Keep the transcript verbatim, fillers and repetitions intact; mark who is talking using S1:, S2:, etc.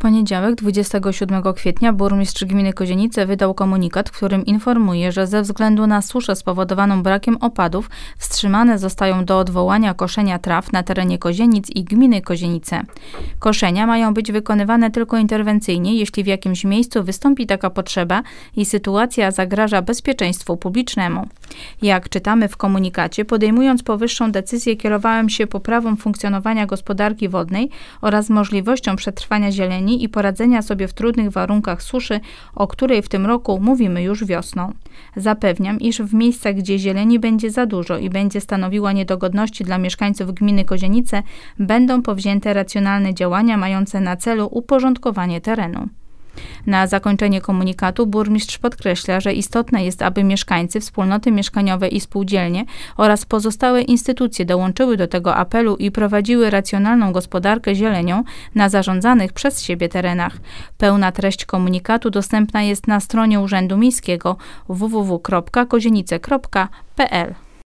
S1: poniedziałek, dwudziestego siódmego kwietnia, burmistrz gminy Kozienice wydał komunikat, w którym informuje, że ze względu na suszę spowodowaną brakiem opadów wstrzymane zostają do odwołania koszenia traw na terenie Kozienic i gminy Kozienice. Koszenia mają być wykonywane tylko interwencyjnie, jeśli w jakimś miejscu wystąpi taka potrzeba i sytuacja zagraża bezpieczeństwu publicznemu. Jak czytamy w komunikacie, podejmując powyższą decyzję, kierowałem się poprawą funkcjonowania gospodarki wodnej oraz możliwością przetrwania zieleni i poradzenia sobie w trudnych warunkach suszy, o której w tym roku mówimy już wiosną. Zapewniam, iż w miejscach, gdzie zieleni będzie za dużo i będzie stanowiła niedogodności dla mieszkańców gminy Kozienice, będą powzięte racjonalne działania mające na celu uporządkowanie terenu. Na zakończenie komunikatu burmistrz podkreśla, że istotne jest, aby mieszkańcy, wspólnoty mieszkaniowe i spółdzielnie oraz pozostałe instytucje dołączyły do tego apelu i prowadziły racjonalną gospodarkę zielenią na zarządzanych przez siebie terenach. Pełna treść komunikatu dostępna jest na stronie Urzędu Miejskiego w w w kropka kozienice kropka p l.